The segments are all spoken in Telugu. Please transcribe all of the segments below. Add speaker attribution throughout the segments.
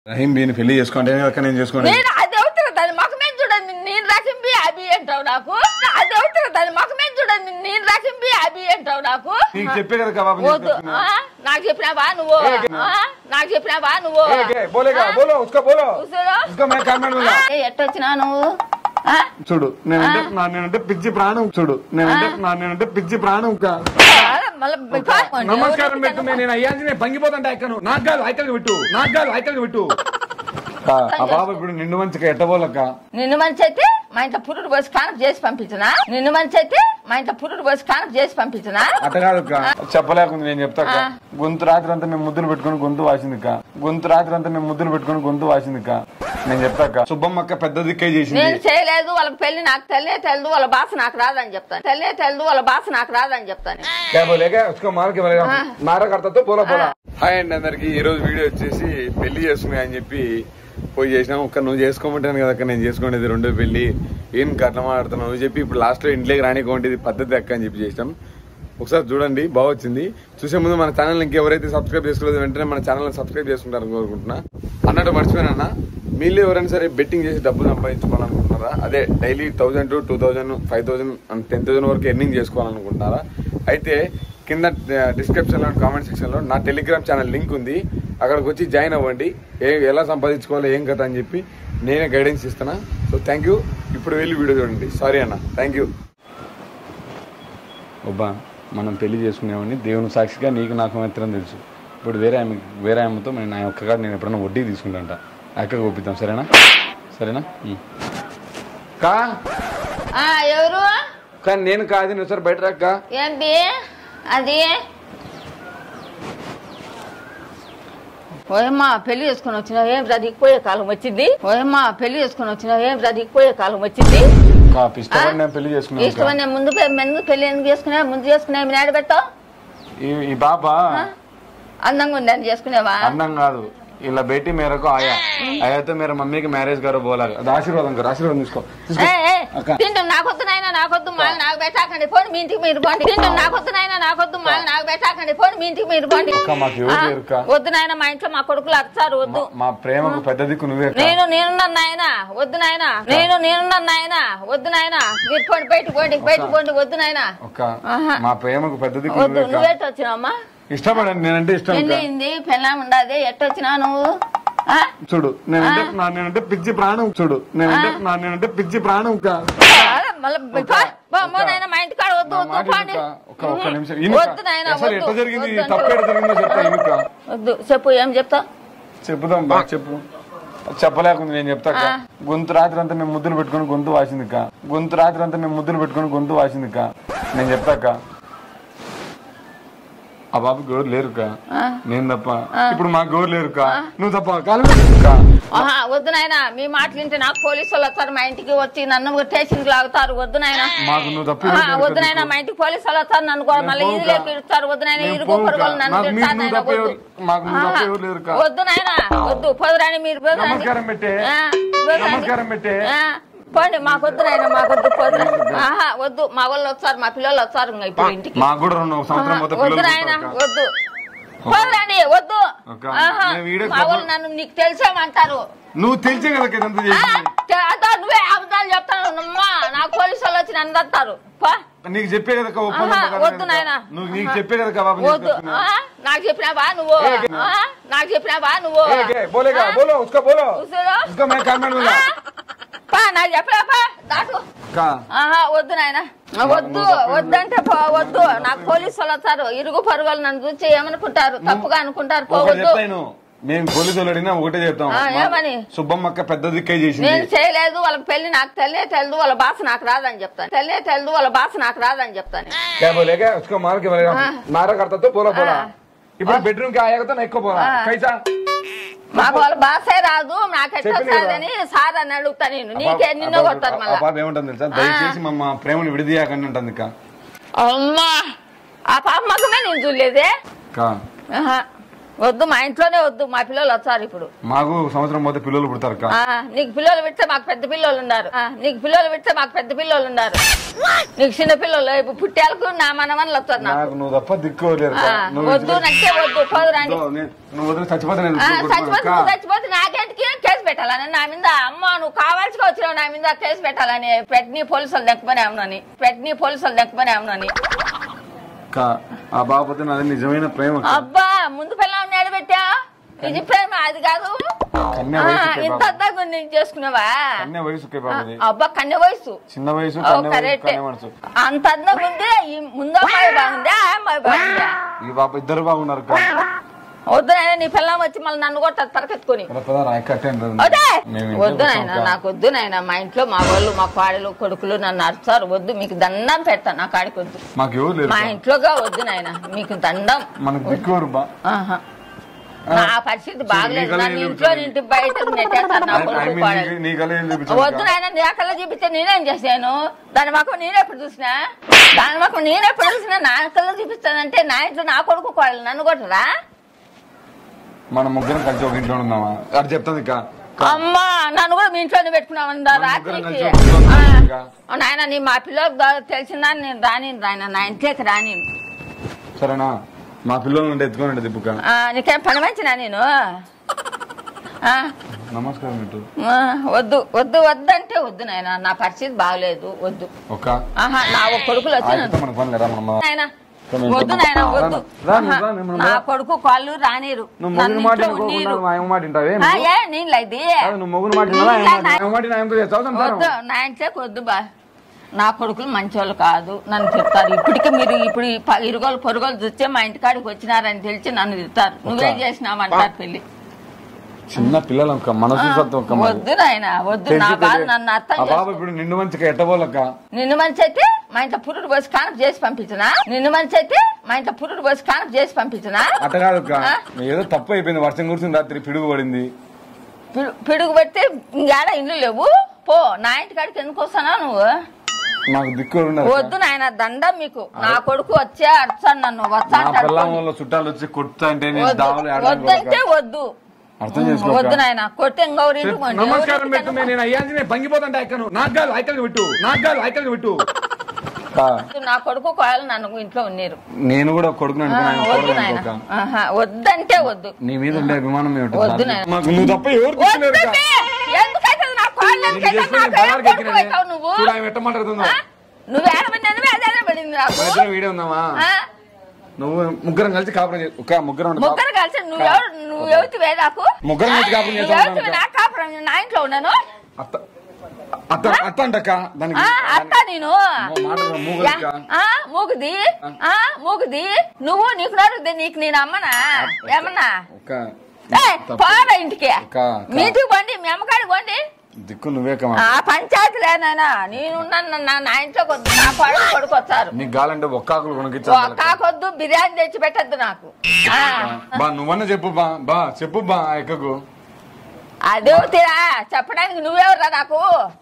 Speaker 1: రహీం బీని పెళ్లి చేసుకోండి నేను చేసుకోండి
Speaker 2: అది అవుతుంది దాని ముఖమే చూడండి నేను రహీం బి అభి అంటావు నాకు అది అవుతుంది దాని ముఖమే చూడండి నేను రహీం బి అభి అంటావు నాకు
Speaker 1: నీకు చెప్పే కదా కబాబ్
Speaker 2: వద్దు నాకు చెప్పినావా నువ్వు నాకు చెప్పినావా నువ్వు
Speaker 1: బోలో ఉస్కా బోలో ఉస్కా మే కామెంట్ మిలా
Speaker 2: ఎట్టొచ్చినా నువ్వు
Speaker 1: చూడు నేనంటే పిచ్చి ప్రాణం చూడు నేనంటే పిచ్చి ప్రాణం నమస్కారం పెట్టు నేను అయ్యానికి నేను పంగిపోతాంటే ఎక్కను నాకు కాదు ఐకల్కి పెట్టు ఆ బాబు ఇప్పుడు నిండు మంచిగా ఎట్టబోలక్క
Speaker 2: నిన్ను మంచి అయితే మా ఇంట్లో పురుడు పోసి కానకు చేసి పంపించనా నిన్ను మంచి అయితే మా ఇంట్లో పురుడు పోసి కానకు చేసి పంపించనా
Speaker 1: అట్ట కాదు చెప్పలేకుండా నేను చెప్తాక గొంతు రాత్రి అంతా మేము ముద్దులు పెట్టుకుని గొంతు వాసిందిక నేను చెప్తాక సుబ్బమ్మక్క పెద్ద దిక్కే చేసింది
Speaker 2: నేను చేయలేదు వాళ్ళకి పెళ్లి నాకు తెలియదు వాళ్ళ భాష నాకు రాదని చెప్తాను వాళ్ళ భాష నాకు రాదని చెప్తాను
Speaker 1: హాయ్ అండి అందరికి ఈ రోజు వీడియో వచ్చేసి పెళ్లి చేసుకున్నా అని చెప్పి పోయి చేసినాం ఒక్క నువ్వు చేసుకోమంటాను కదా నేను చేసుకోండి రెండో పెళ్లి ఏం కట్ల మాట్లాడుతున్నావు నువ్వు చెప్పి ఇప్పుడు లాస్ట్ లో ఇంట్లోకి రానికోండి పద్ధతి అక్క అని చెప్పి చేసినాం ఒకసారి చూడండి బాగా వచ్చింది చూసే ముందు మన ఛానల్ ఇంకెవరైతే సబ్స్క్రైబ్ చేసుకోలేదు వెంటనే మన ఛానల్ సబ్స్క్రైబ్ చేసుకుంటారని కోరుకుంటున్నా అన్నట్టు మర్చిపోయినా మీరు ఎవరైనా సరే బెట్టింగ్ చేసి డబ్బులు సంపాదించుకోవాలనుకుంటున్నారా అదే డైలీ 1000 to 2000 5000 and 10,000 వరకు ఎర్నింగ్ చేసుకోవాలనుకుంటున్నారా అయితే కింద డిస్క్రిప్షన్ లో కామెంట్ సెక్షన్ లో నా టెలిగ్రామ్ ఛానల్ లింక్ ఉంది అక్కడికి వచ్చి జాయిన్ అవ్వండి ఎలా సంపాదించుకోవాలి ఏం కదా అని చెప్పి నేనే గైడెన్స్ ఇస్తున్నా సో థ్యాంక్ యూ ఇప్పుడు వెళ్ళి వీడియో చూడండి సారీ అన్న థ్యాంక్ యూ ఒబ్బా మనం పెళ్లి చేసుకునేవాడిని దేవుని సాక్షిగా నీకు నాకు మాత్రం తెలుసు ఇప్పుడు వేరే ఆమెతో నా ఒక్క కాదు నేను ఎప్పుడైనా వడ్డీ తీసుకుంటా అక్కడికి ఒప్పిద్దాం సరేనా కా
Speaker 2: ఎవరు
Speaker 1: కానీ నేను కాదు నువ్వు సార్ బయట రాక్క
Speaker 2: ఏంటి అది ఓయమ్మా పెళ్లి చేసుకుని వచ్చినా ఏం దిగిపోయే కాలం వచ్చింది ఇష్టమని ముందు పెళ్లి ఎందుకు చేసుకున్నా ముందు చేసుకునే నాడు పెట్టావు
Speaker 1: ఈ బాబా
Speaker 2: అందంగా ఉంది అని చేసుకునేవా
Speaker 1: అందం కాదు ఇలా బేటీ మేరకు ఆయాతో మేర మమ్మీకి మ్యారేజ్ గారు బోలాలి అది ఆశీర్వాదం తీసుకో
Speaker 2: తింటాం నాకొద్దు నాయన నాకొద్దు మాలు నాకు పెట్టాకండి పోనీ మీ ఇంటికి మీరు పోండి తింటాం నాకొద్దు నాయన నాకొద్దు మాలు నాకు పెట్టాకండి పోనీ మీ ఇంటికి మీరు పోండి వద్దు నాయన మా ఇంట్లో మా కొడుకులు వచ్చారు వద్దు
Speaker 1: మా ప్రేమకు పెద్ద దిక్కు నువ్వే
Speaker 2: నేనున్నాను నాయన వద్దు నాయన నేనున్నాను నాయన వద్దు నాయన మీరు పోండి బయటకు పోండి వద్దు నాయన
Speaker 1: మా ప్రేమకు పెద్ద దిక్కు
Speaker 2: వద్దు నువ్వేట వచ్చినావమ్మా
Speaker 1: ఇష్టపడండి నేనంటే ఇష్టం
Speaker 2: పెళ్ళయింది పెళ్ళాం ఉండదు ఎట్టొచ్చినా నువ్వు
Speaker 1: చూడు నేనంటే పిచ్చి ప్రాణం నేనంటే పిచ్చి ప్రాణం
Speaker 2: మా ఇంటికాడ వద్దు చెప్పు ఏం చెప్తావు
Speaker 1: చెప్పుదాం బా చెప్పు చెప్పలేకుండా నేను చెప్తా గొంతు రాత్రి అంతా మేము ముద్దులు పెట్టుకుని గొంతు వాసిందిక నేను చెప్తాక ఆ బాబు గోరు లేరుకా నేను తప్ప ఇప్పుడు మా గోరు లేరుకా నువ్వు తప్ప
Speaker 2: వద్దు నాయన మీ మాటలు వింటే నాకు పోలీసు వాళ్ళు వస్తారు మా ఇంటికి వచ్చి నన్ను స్టేషన్ కి లాగుతారు వద్దు నాయన వద్దు నాయన మా ఇంటికి పోలీసు వాళ్ళు వస్తారు నన్ను కూడా మళ్ళీ ఈదులోకి ఇడుస్తారు వద్దు నాయన ఇరుగు పొరుగులు నన్ను వద్దు నాయన వద్దు పొదరాని మీరు పోండి మాకొద్దు నాయన మాకొద్దు వద్దు మా వాళ్ళు వచ్చారు మా పిల్లలు వచ్చారు ఇప్పుడు ఇంటికి వద్దు నాయన వద్దు పోదండి వద్దు మా వాళ్ళు నన్ను నీకు తెలిసేమంటారు
Speaker 1: నువ్వు తెలిసే కదా
Speaker 2: నువ్వే అబద్ధాలు చెప్తాను నాకు పోలీసు వాళ్ళు వచ్చి నన్ను తత్తారు
Speaker 1: నీకు చెప్పే కదా
Speaker 2: వద్దు నాయన
Speaker 1: నీకు చెప్పే కదా
Speaker 2: వద్దు నాకు చెప్పినావా నువ్వు నాకు చెప్పలేపా దాటు వద్దు నాయన వద్దంటే వద్దు నాకు పోలీసు వాళ్ళు వస్తారు ఇరుగు పరుగులు నన్ను చూసి ఏమనుకుంటారు తప్పుగా అనుకుంటారు పోవద్దు
Speaker 1: మేము పోలీసులు అడిగినా ఒకటే చెప్తాం
Speaker 2: ఏమని
Speaker 1: సుబ్బమ్మక్క పెద్ద దిక్కే చేసింది
Speaker 2: నేను చేయలేదు వాళ్ళకి పెళ్లి నాకు తెలియదు వాళ్ళ భాష నాకు రాదని చెప్తాను
Speaker 1: ఇప్పుడు బెడ్రూమ్ కి ఆయాకతో ఎక్కువ పోలా కైసా
Speaker 2: మాకు వాళ్ళ భాషే రాదు నాకు ఎట్లని సార్ అని అడుగుతా నేను నీకే నిన్న కొడతారు
Speaker 1: మళ్ళీ ఏముంటుంది తెలుసా దయచేసి మా ప్రేమను విడిదీయకండి ఉంటుంది
Speaker 2: అమ్మా ఆ పాప మగమే నేను చూడలేదే వద్దు మా ఇంట్లోనే వద్దు మా పిల్లలు వచ్చారు ఇప్పుడు
Speaker 1: మాకు సంవత్సరం పోతే పిల్లలు పుడతారు
Speaker 2: నీకు పిల్లలు పెడితే మాకు పెద్ద పిల్లలు ఉన్నారు నీకు పిల్లలు పెడితే మాకు పెద్ద పిల్లలు ఉన్నారు నీకు చిన్న పిల్లలు ఇప్పుడు పుట్టాలకు నా మనమని వస్తారు నాకు
Speaker 1: నువ్వు తప్ప దిక్కులేరు
Speaker 2: వద్దు నచ్చే వద్దు పోదురాండి చచ్చిపోతే నాకేంటికి కేసు పెట్టాలని నా మీద అమ్మ నువ్వు కావాల్సిగా వచ్చినావు నా మీద కేసు పెట్టాలని పెట్టిన పోలీసులు దెక్కమని ఏమనని
Speaker 1: ఆ బాబు నాది నిజమైన ప్రేమ
Speaker 2: అబ్బా ముందు పిల్లలు నిలబెట్టా ఇది ప్రేమ అది కాదు ఇంత అందంగా నేను చేసుకున్నావా అబ్బా కన్య వయసు
Speaker 1: చిన్న వయసు
Speaker 2: అంత అందంగా ఉంది ముందు అమ్మాయి బాగుందా అమ్మాయి బాగుందా
Speaker 1: ఈ బాబు ఇద్దరు బాగున్నారు
Speaker 2: వద్దు నాయన నీ పిల్లం వచ్చి మళ్ళీ నన్ను కొట్టదు తరకెత్తుకొని వద్దు నాయన నాకు వద్దు నాయన మా ఇంట్లో మా వాళ్ళు మా పాడలు కొడుకులు నన్ను అరుస్తారు వద్దు మీకు దండం పెడతాను నా కాడికి వద్దు మా ఇంట్లోగా వద్దు నాయన మీకు దండం నా పరిస్థితి బాగలేదు నన్ను ఇంట్లో ఇంటి బయటకు నెట్టేస్తాను నా కొడుకు పాడలు వద్దు నాయన నీ కళ్ళ చూపిస్తే నేనేం చేశాను దాని మాకు నేనెప్పుడు చూసినా నా కళ్ళ చూపిస్తానంటే నా ఇంట్లో నా కొడుకు కోడలు నన్ను కొట్టరా
Speaker 1: మనం ముగ్గురం కలిసి ఒక ఇంట్లో ఉందామా అది చెప్తాను
Speaker 2: అమ్మా నన్ను కూడా మీ ఇంట్లోనే పెట్టుకున్నామన్నా రాత్రికి నాయన నీ మా పిల్లలకు తెలిసిందా నేను రాని నా ఇంట్లోకి రాని
Speaker 1: సరేనా మా పిల్లలు ఎత్తుకోండి దిప్పుక
Speaker 2: నీకేం పని మంచినా నేను
Speaker 1: నమస్కారం
Speaker 2: వద్దు వద్దు వద్దంటే వద్దు నాయన నా పరిస్థితి బాగలేదు వద్దు నా కొడుకులు వచ్చి నాయన వద్దు నాయన వద్దు నా కొడుకు కాళ్ళు రానిరు వద్దు నా ఇంట్లోకి వద్దు బా నా కొడుకులు మంచోళ్ళు కాదు నన్ను తిడతారు ఇప్పటికే మీరు ఇప్పుడు ఇరుగోలు పొరుగోలు చూస్తే మా ఇంటికాడికి వచ్చినారని తెలిసి నన్ను తిడతారు నువ్వేం చేసినావంటారు పెళ్లి
Speaker 1: చిన్న పిల్లలు
Speaker 2: వద్దు నాయన వద్దు నా బాధ నన్ను అర్థం
Speaker 1: నిన్ను మంచిగా ఎట్టబోలక్క
Speaker 2: నిన్ను మంచి అయితే మా ఇంట్లో పురుడు పోసి కానపు చేసి పంపించనా
Speaker 1: అట్ట కాదు ఏదో తప్పు అయిపోయింది వర్షం కూర్చుని రాత్రి పిడుగు పడింది
Speaker 2: పిడుగు పడితే ఇంకేడ ఇల్లు లేవు పో నా ఇంటికాడికి ఎందుకు వస్తానా నువ్వు
Speaker 1: నాకు దిక్కు
Speaker 2: వద్దు నాయన దండం మీకు నా కొడుకు వచ్చే అడుస్తాను నన్ను వచ్చా
Speaker 1: చుట్టాలు వచ్చి కొట్టా అంటే
Speaker 2: వద్దంటే వద్దు వద్దు నాయన కొట్టే ఇంకొకరి
Speaker 1: నమస్కారం పెట్టు నేను అయ్యాల్సి భంగిపోతాంటే ఎక్కను నాకు కాదు ఐకల్ని పెట్టు
Speaker 2: నా కొడుకు కోడలు నన్ను ఇంట్లో ఉన్నారు
Speaker 1: నేను కూడా కొడుకు
Speaker 2: వద్దంటే వద్దు
Speaker 1: నీ మీద ఉండే అభిమానం
Speaker 2: వద్దు
Speaker 1: నువ్వు తప్ప ఎవరు
Speaker 2: నువ్వు
Speaker 1: వీడియో ఉందామా నువ్వు ముగ్గురం కలిసి కాపురం ముగ్గురం
Speaker 2: కలిసి నువ్వెవతివే నాకు
Speaker 1: ముగ్గురం కలిసి కాపురం
Speaker 2: నా కాపురం నా ఇంట్లో ఉన్నాను
Speaker 1: అత్త అంటక్క దానికి
Speaker 2: అత్త నేను మూగుది నువ్వు నీకు నడుద్ది నీకు నేను అమ్మనా ఏమన్నా పోరా ఇంటికి మీ ఇంటికి పోండి మీ అమ్మకాడికి పోండి
Speaker 1: దిక్కు నువ్వే
Speaker 2: పంచాయతీలేనా నేనున్నాను నా ఇంట్లోకి వద్దు నా కొడుకు వచ్చారు
Speaker 1: నీకు కావాలంటే
Speaker 2: ఒక్కాకొద్దు బిర్యానీ తెచ్చి పెట్టద్దు నాకు
Speaker 1: నువ్వన్నా చెప్పు బా ఎక్కకు
Speaker 2: అదే తీరా చెప్పడానికి నువ్వెవరురా నాకు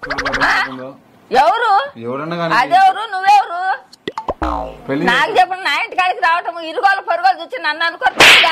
Speaker 2: ఎవరు అదెవరు నువ్వెవరు నాకు చెప్పండి నా ఇంటికాడికి రావటం ఇరుగోలు పొరుగోలు చూసి నన్ను అనుకోరుగా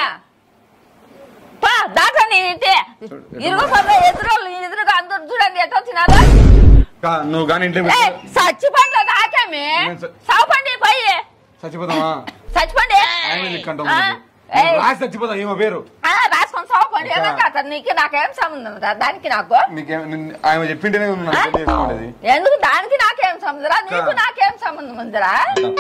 Speaker 2: దాకా నేను ఇంటే ఇరుగు పొరుగు ఎదురుగా అందరు చూడండి ఎట్లా వచ్చినారు
Speaker 1: నువ్వు కానీ
Speaker 2: చచ్చిపోండి నాకేమి సావుపండి పోయి చచ్చిపోండి
Speaker 1: చచ్చిపోతా ఏమో పేరు
Speaker 2: రాసుకొని సావుపండి నీకు నాకేం సంబంధం దానికి నాకు
Speaker 1: ఆయన చెప్పింటేనే
Speaker 2: ఎందుకు దానికి నాకేం సంబంధరా నీకు నాకేం సంబంధం ఉందిరా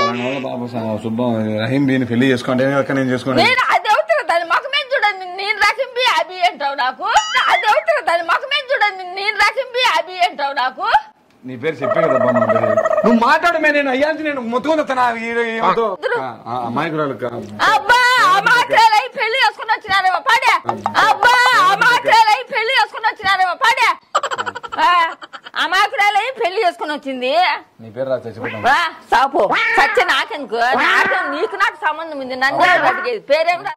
Speaker 1: రహీం బీని పెళ్లి చేసుకోండి నేను చేసుకోండి
Speaker 2: అది అవుతుంది దాని మొఖమే చూడండి నేను రహింబి అభి అంటావు నాకు అది అవుతుంది దాని మొఖమే చూడండి నేను రహింబి అభి అంటావు నాకు
Speaker 1: నీ పేరు చెప్పే కదా నువ్వు మాట్లాడు నేను అయ్యాల్సి నేను మొత్తుకుందా అమ్మాయికురాలు
Speaker 2: అబ్బా అమాయకురాలై పెళ్లి చేసుకుని వచ్చినారేమో పాడే అబ్బా అమాయకురాలై పెళ్లి చేసుకుని వచ్చినారేమో పాడే అమాయకురాలై పెళ్లి చేసుకుని వచ్చింది
Speaker 1: నీ పేరు
Speaker 2: సాపు సత్య నాకెందుకు నీకు నాకు సంబంధం ఉంది నన్ను అడిగేది పేరేం